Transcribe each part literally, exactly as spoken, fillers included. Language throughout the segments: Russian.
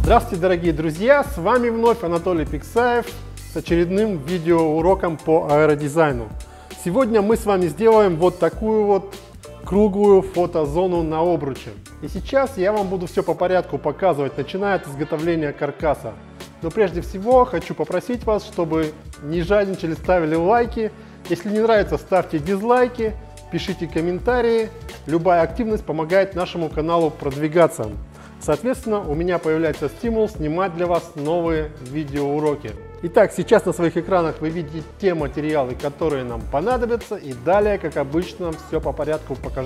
Здравствуйте, дорогие друзья! С вами вновь Анатолий Пиксаев с очередным видеоуроком по аэродизайну. Сегодня мы с вами сделаем вот такую вот круглую фотозону на обруче. И сейчас я вам буду все по порядку показывать, начиная от изготовления каркаса. Но прежде всего хочу попросить вас, чтобы не жадничали, ставили лайки. Если не нравится, ставьте дизлайки, пишите комментарии. Любая активность помогает нашему каналу продвигаться. Соответственно, у меня появляется стимул снимать для вас новые видеоуроки. Итак, сейчас на своих экранах вы видите те материалы, которые нам понадобятся. И далее, как обычно, все по порядку покажу.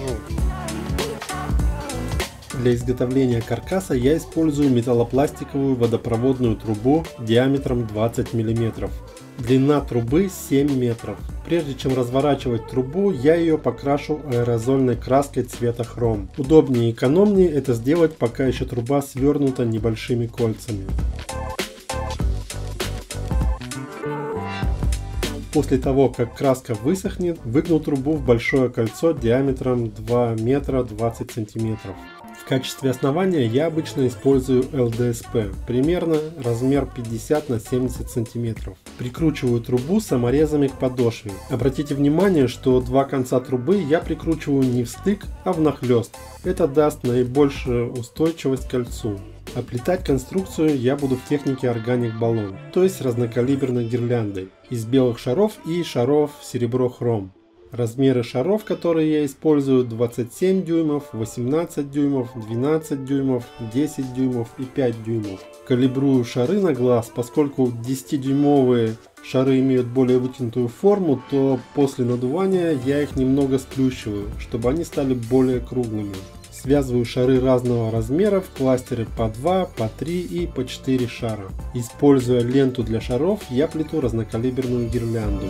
Для изготовления каркаса я использую металлопластиковую водопроводную трубу диаметром двадцать миллиметров. Длина трубы семь метров. Прежде чем разворачивать трубу, я ее покрашу аэрозольной краской цвета хром. Удобнее и экономнее это сделать, пока еще труба свернута небольшими кольцами. После того, как краска высохнет, выгну трубу в большое кольцо диаметром два метра двадцать сантиметров. В качестве основания я обычно использую эл дэ эс пэ, примерно размер пятьдесят на семьдесят сантиметров. Прикручиваю трубу саморезами к подошве. Обратите внимание, что два конца трубы я прикручиваю не в стык, а внахлёст. Это даст наибольшую устойчивость к кольцу. Оплетать конструкцию я буду в технике органик баллон, то есть разнокалиберной гирляндой, из белых шаров и шаров серебро-хром. Размеры шаров, которые я использую, двадцать семь дюймов, восемнадцать дюймов, двенадцать дюймов, десять дюймов и пять дюймов. Калибрую шары на глаз, поскольку десятидюймовые шары имеют более вытянутую форму, то после надувания я их немного сплющиваю, чтобы они стали более круглыми. Связываю шары разного размера в кластеры по два, по три и по четыре шара. Используя ленту для шаров, я плету разнокалиберную гирлянду.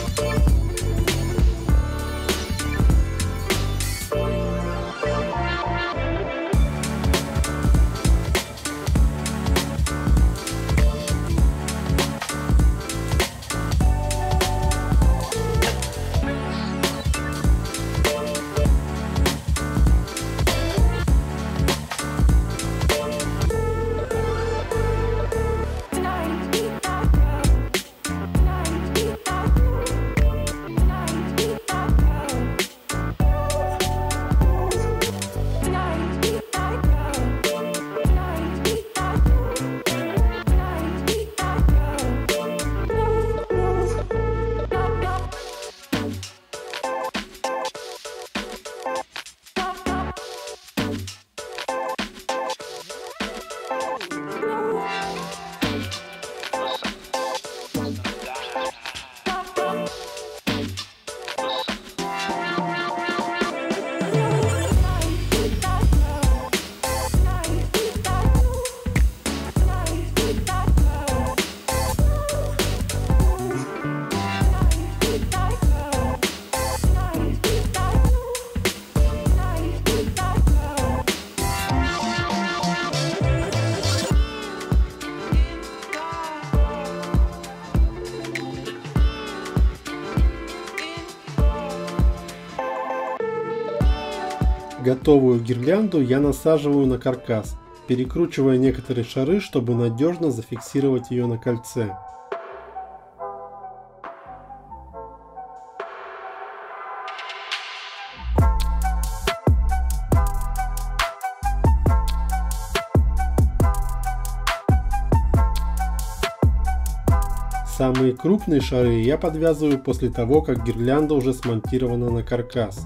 Готовую гирлянду я насаживаю на каркас, перекручивая некоторые шары, чтобы надежно зафиксировать ее на кольце. Самые крупные шары я подвязываю после того, как гирлянда уже смонтирована на каркас.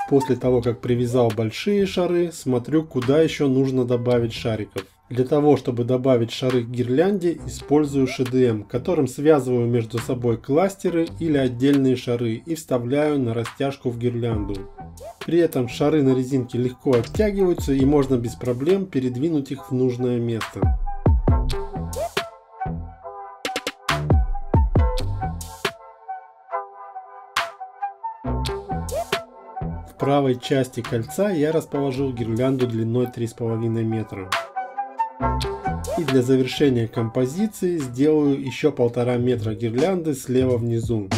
После того, как привязал большие шары, смотрю, куда еще нужно добавить шариков. Для того, чтобы добавить шары к гирлянде, использую эйч ди эм, которым связываю между собой кластеры или отдельные шары и вставляю на растяжку в гирлянду. При этом шары на резинке легко оттягиваются и можно без проблем передвинуть их в нужное место. В правой части кольца я расположил гирлянду длиной три с половиной метра. И для завершения композиции сделаю еще полтора метра гирлянды слева внизу.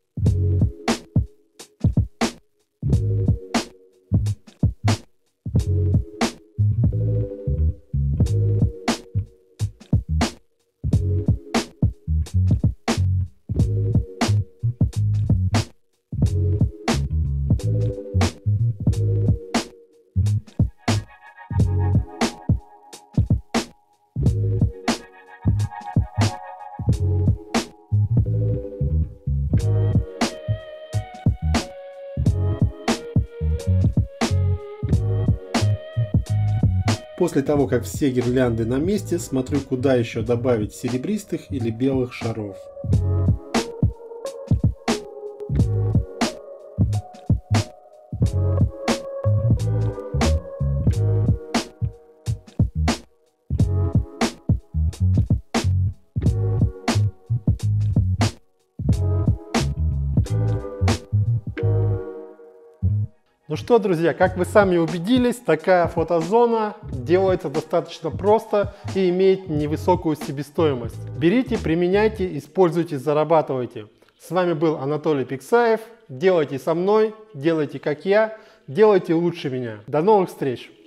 После того, как все гирлянды на месте, смотрю, куда еще добавить серебристых или белых шаров. Ну что, друзья, как вы сами убедились, такая фотозона делается достаточно просто и имеет невысокую себестоимость. Берите, применяйте, используйте, зарабатывайте. С вами был Анатолий Пиксаев. Делайте со мной, делайте как я, делайте лучше меня. До новых встреч!